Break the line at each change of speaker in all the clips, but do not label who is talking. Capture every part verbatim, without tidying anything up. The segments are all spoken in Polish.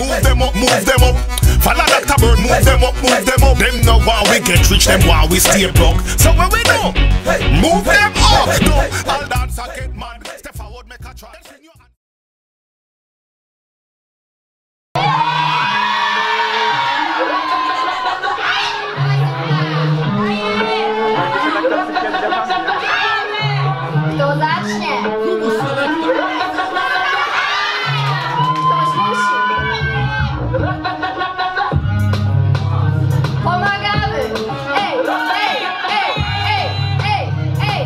Move them up, move them up. Follow Doctor Bird, move them up, move them up. Them know why we get rich, them why we stay broke. So when we know, move them up. No, all dance and get mad. Step forward, make a try.
Kto zacznie? Ktoś musi. Pomagamy. Ej, ej, ej, ej, ej, ej.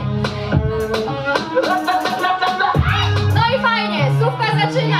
No i fajnie, słówka zaczyna.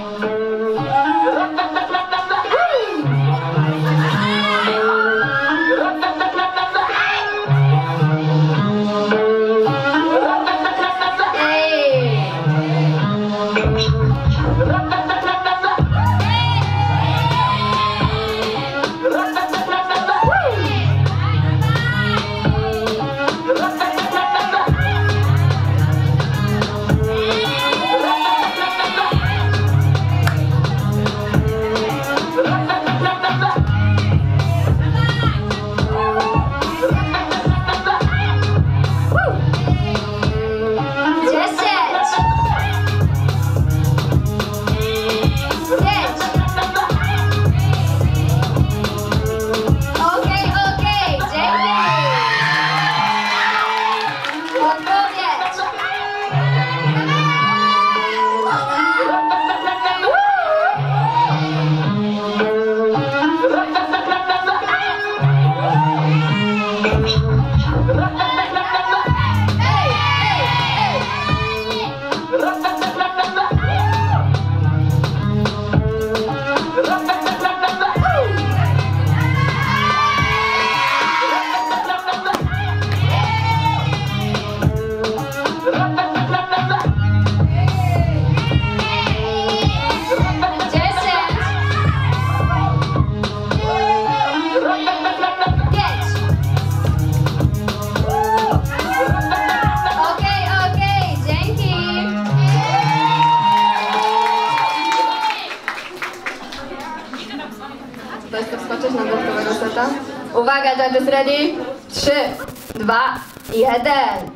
Uwaga, judges ready? Trzy, dwa, jeden.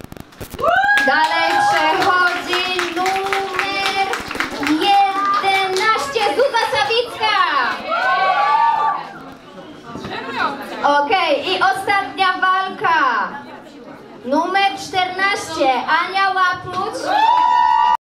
Dalej przechodzi numer jedenaście, Zuza Sawicka. Okej, okay, i ostatnia walka. Numer czternaście, Ania Łapuć.